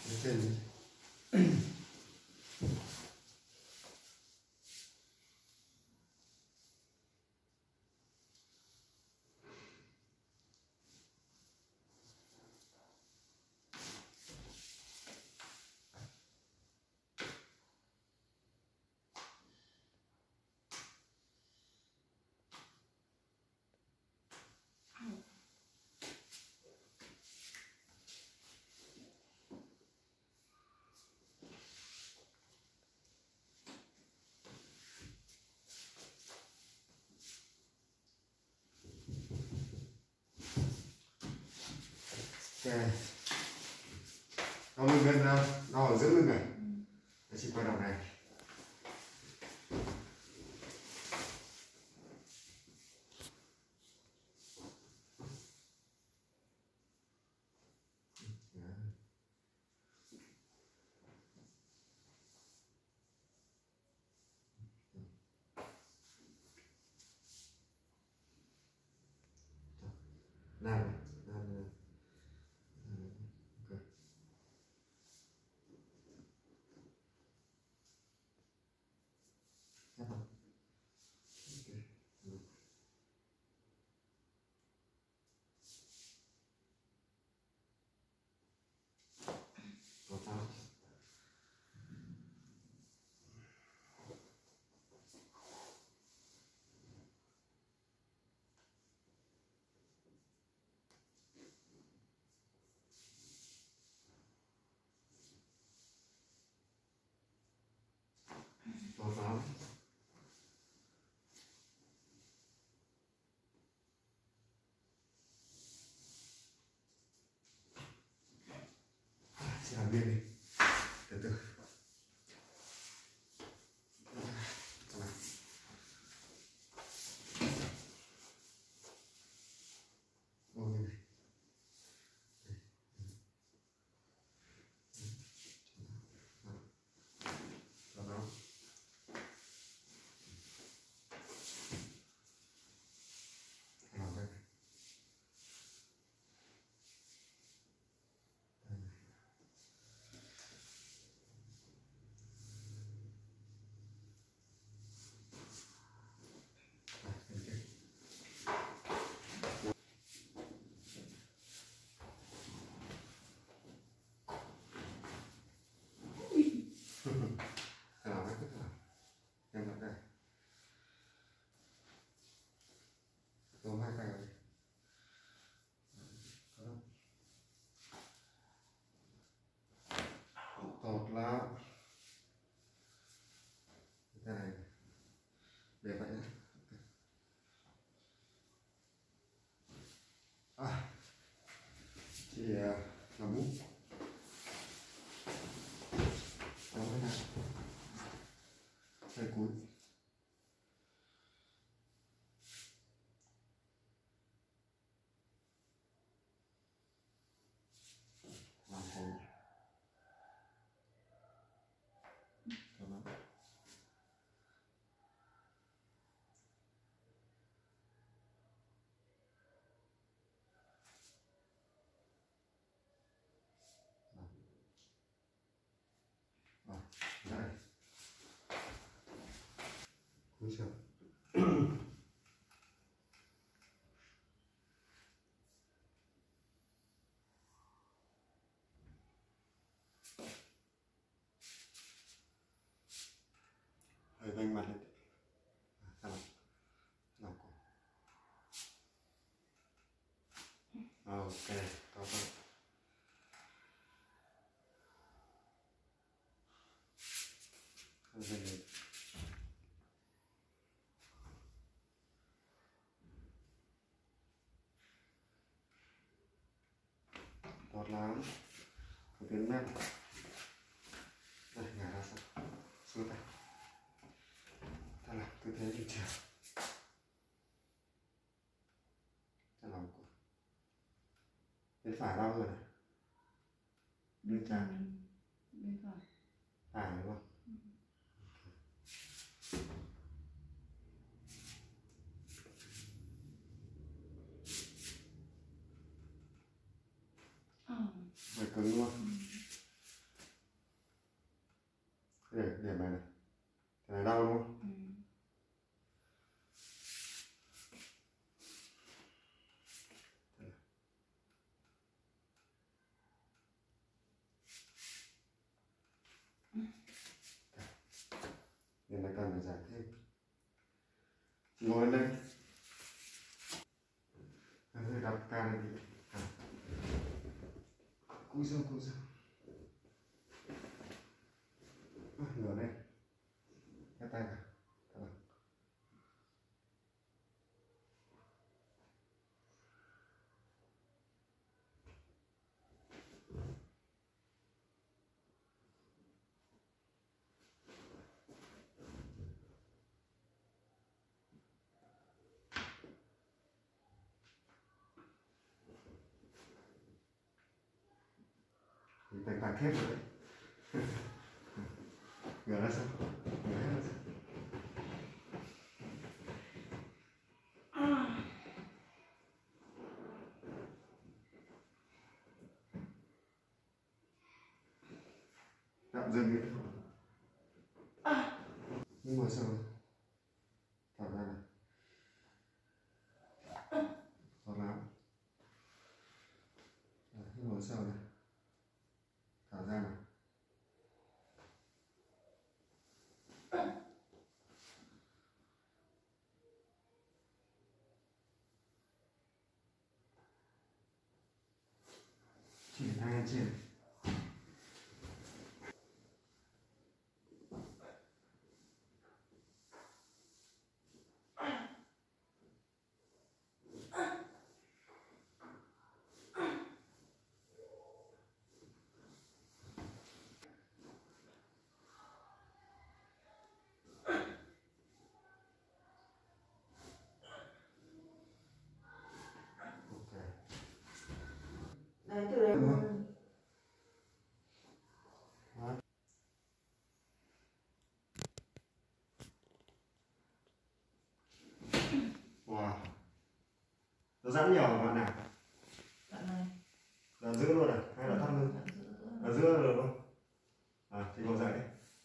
Trên ok, đau lưng bên nào, đau ở giữa lưng này. Để chị quay đầu này. Nào này, nào này. Ok. Hết không? Ok. Có sao? Có sao? Chị làm biên đi. Từ từ. Ôi này. Đó. Làm đây. Làm đấy, em làm đây. Ôm hai tay vào đây. Tốt lắm. Cái này để vậy nhé. Chị làm mút. Đó cái này. Tay cúi. Làm hồi. Đó lắm. Đây. Cúi xuống. Hơi vênh mặt lên. Làm cổ. Ok, tốt rồi. Hơi vênh lên. Tốt lắm. Cứ tiến lên. Đây, ngả ra sao? Xuống tay. Ta làm tư thế đi chiều. Ta làm cổ. Bên phải đau rồi này. Bên trái. Bên phải. Phải đúng không? Phải cứng đúng không? Nên là cần phải giải thêm. Chị ngồi lên đây. Rồi đặt ca này thì cúi xuống. Ngửa lên. Cái tay vào. Thành tảng thép rồi đấy. Ngửa ra sao? Ngửa hết ra sao? Tạm dừng đi. Nhưng mà sao? Thở ra này. Thở lắm. Nhưng mà sao này? Thở ra này. Chỉ hai trên. Đấy, từ đấy. Wow. Nó giãn nhiều ở đoạn nào? Đoạn này. Đoạn giữa luôn à? Hay là thắt lưng? Ở giữa là được không? Thì ngồi dậy đi.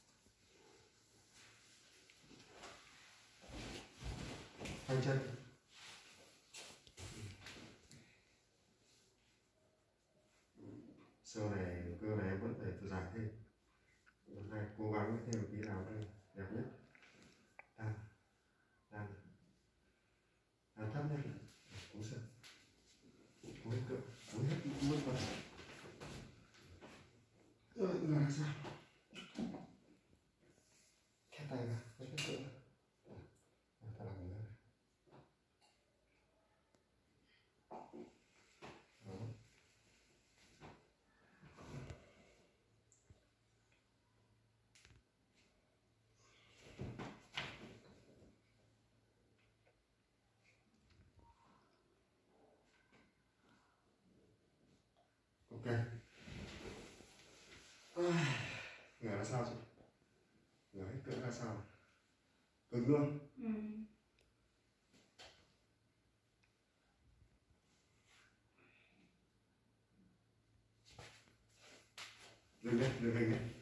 Hai chân. Sau này cơ này vẫn phải giải thêm. Hôm nay cố gắng thêm một tí nào đây đẹp nhất. Thấp lên. Cúi xuống. Cúi hết cỡ. Cúi hết con. Rồi là sao? Khép tay vào. Hết cỡ. Ta làm nữa. Đó. Ok. Ngửa là sao chị? Ngửa hết cỡ là sao? Cứng luôn. Dừng lên, dừng hình đấy.